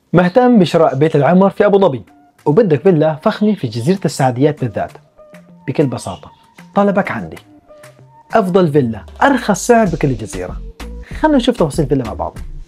مهتم بشراء بيت العمر في أبو ظبي وبدك فيلا فخمة في جزيرة السعديات بالذات؟ بكل بساطة طلبك عندي، أفضل فيلا أرخص سعر بكل الجزيرة. خلنا نشوف تفاصيل الفيلا مع بعض.